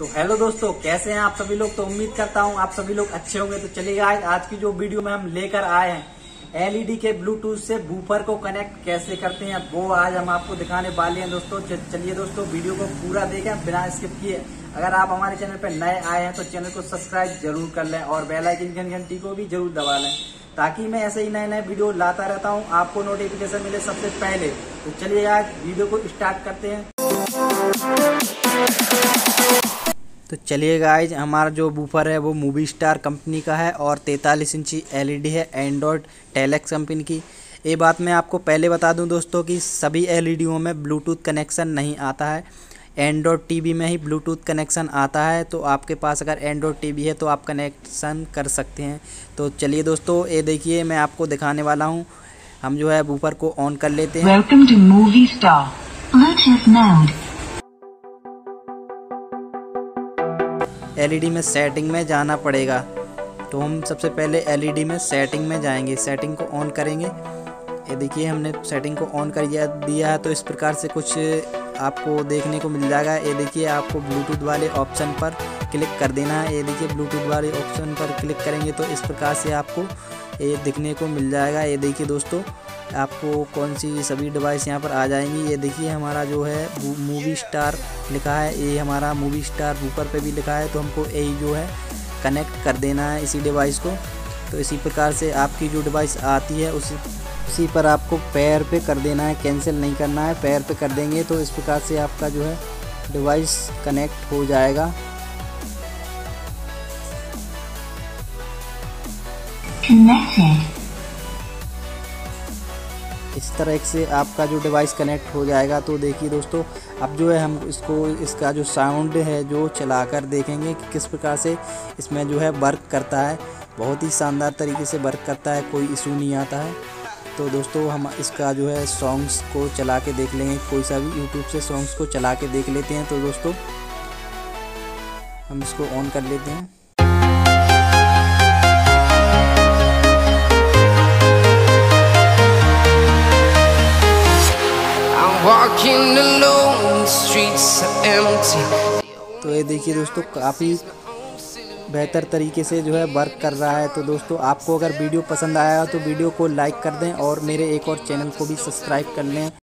तो हेलो दोस्तों, कैसे हैं आप सभी लोग। तो उम्मीद करता हूं आप सभी लोग अच्छे होंगे। तो चलिए आज की जो वीडियो में हम लेकर आए हैं एलईडी के ब्लूटूथ से वूफर को कनेक्ट कैसे करते हैं, वो आज हम आपको दिखाने वाले हैं दोस्तों। चलिए दोस्तों, वीडियो को पूरा देखें बिना स्किप किए। अगर आप हमारे चैनल पर नए आए हैं तो चैनल को सब्सक्राइब जरूर कर लें और बेल आइकन घंटी को भी जरूर दबा लें, ताकि मैं ऐसे ही नए नए वीडियो लाता रहता हूं, आपको नोटिफिकेशन मिले सबसे पहले। तो चलिए आज वीडियो को स्टार्ट करते हैं। तो चलिए गाइज, हमारा जो बूफर है वो मूवी स्टार कंपनी का है और 43 इंची एलईडी है एंड्रॉयड टेलेक्स कंपनी की। ये बात मैं आपको पहले बता दूं दोस्तों कि सभी एलईडीओं में ब्लूटूथ कनेक्शन नहीं आता है। एंड्रॉयड टीवी में ही ब्लूटूथ कनेक्शन आता है। तो आपके पास अगर एंड्रॉयड टीवी है तो आप कनेक्शन कर सकते हैं। तो चलिए दोस्तों, ये देखिए मैं आपको दिखाने वाला हूँ। हम जो है बूफर को ऑन कर लेते हैं। Welcome to movie star bluetooth mode. LED में सेटिंग में जाना पड़ेगा। तो हम सबसे पहले एलईडी में सेटिंग में जाएंगे, सेटिंग को ऑन करेंगे। ये देखिए हमने सेटिंग को ऑन कर दिया है। तो इस प्रकार से कुछ आपको देखने को मिल जाएगा। ये देखिए आपको ब्लूटूथ वाले ऑप्शन पर क्लिक कर देना है। ये देखिए ब्लूटूथ वाले ऑप्शन पर क्लिक करेंगे तो इस प्रकार से आपको ये दिखने को मिल जाएगा। ये देखिए दोस्तों, आपको कौन सी सभी डिवाइस यहाँ पर आ जाएंगी। ये देखिए हमारा जो है मूवी स्टार लिखा है, ये हमारा मूवी स्टार वूफर पे भी लिखा है। तो हमको यही जो है कनेक्ट कर देना है इसी डिवाइस को। तो इसी प्रकार से आपकी जो डिवाइस आती है उसी पर आपको पैर पे कर देना है, कैंसिल नहीं करना है। पैर पे कर देंगे तो इस प्रकार से आपका जो है डिवाइस कनेक्ट हो जाएगा। इस तरह से आपका जो डिवाइस कनेक्ट हो जाएगा। तो देखिए दोस्तों, अब जो है हम इसका जो साउंड है जो चलाकर देखेंगे कि किस प्रकार से इसमें जो है वर्क करता है। बहुत ही शानदार तरीके से वर्क करता है, कोई इशू नहीं आता है। तो दोस्तों हम इसका जो है सॉन्ग्स को चला के देख लेंगे, कोई सा भी यूट्यूब से सॉन्ग्स को चला के देख लेते हैं। तो दोस्तों हम इसको ऑन कर लेते हैं। तो ये देखिए दोस्तों, काफ़ी बेहतर तरीके से जो है वर्क कर रहा है। तो दोस्तों आपको अगर वीडियो पसंद आया तो वीडियो को लाइक कर दें और मेरे एक और चैनल को भी सब्सक्राइब कर लें।